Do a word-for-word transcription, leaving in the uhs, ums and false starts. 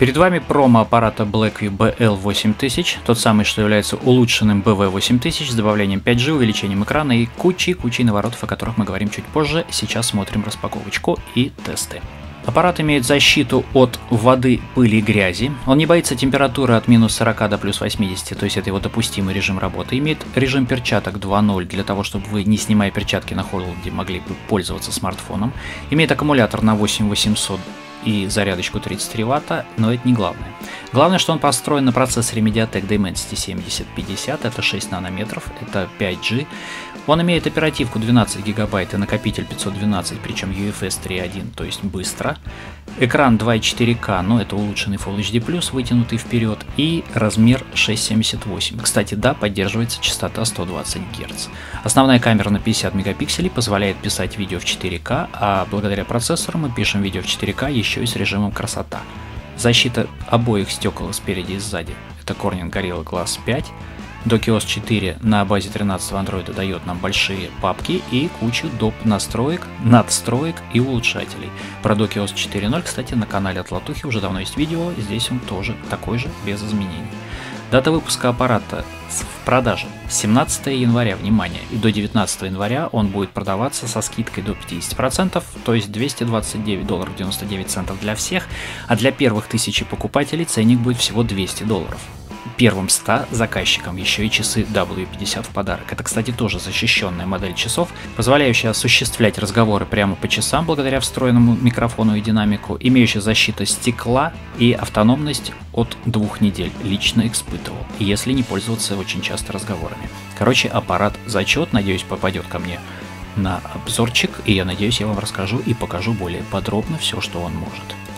Перед вами промо аппарата Blackview би эл восемь тысяч, тот самый, что является улучшенным би ви восемь тысяч с добавлением пять джи, увеличением экрана и кучей-кучей наворотов, о которых мы говорим чуть позже. Сейчас смотрим распаковочку и тесты. Аппарат имеет защиту от воды, пыли и грязи. Он не боится температуры от минус сорока до плюс восьмидесяти, то есть это его допустимый режим работы. Имеет режим перчаток два ноль для того, чтобы вы, не снимая перчатки на холоде, могли бы пользоваться смартфоном. Имеет аккумулятор на восемь тысяч восемьсот и зарядочку тридцать три ватта, но это не главное. Главное, что он построен на процессоре Mediatek Dimensity семьдесят пятьдесят, это шесть нанометров, это пять джи. Он имеет оперативку двенадцать гигабайт и накопитель пятьсот двенадцать, причем ю эф эс три точка один, то есть быстро. Экран два и четыре ка, но это улучшенный Full эйч ди плюс, вытянутый вперед, и размер шесть семьдесят восемь. Кстати, да, поддерживается частота сто двадцать герц. Основная камера на пятьдесят мегапикселей позволяет писать видео в четыре ка, а благодаря процессору мы пишем видео в четыре ка еще и с режимом красота. Защита обоих стекол спереди и сзади. Это Corning Gorilla Glass пять. DockOS четыре на базе тринадцатого андроида дает нам большие папки и кучу доп. Настроек, надстроек и улучшателей. Про DockOS четыре ноль, кстати, на канале от Латухи уже давно есть видео, здесь он тоже такой же, без изменений. Дата выпуска аппарата в продаже семнадцатого января, внимание, и до девятнадцатого января он будет продаваться со скидкой до пятидесяти процентов, то есть двести двадцать девять долларов девяносто девять центов для всех, а для первых тысячи покупателей ценник будет всего двести долларов. Первым ста заказчикам еще и часы дабл ю пятьдесят в подарок. Это, кстати, тоже защищенная модель часов, позволяющая осуществлять разговоры прямо по часам благодаря встроенному микрофону и динамику, имеющая защиту стекла и автономность от двух недель. Лично испытывал, если не пользоваться очень часто разговорами. Короче, аппарат зачет, надеюсь, попадет ко мне на обзорчик, и я надеюсь, я вам расскажу и покажу более подробно все, что он может.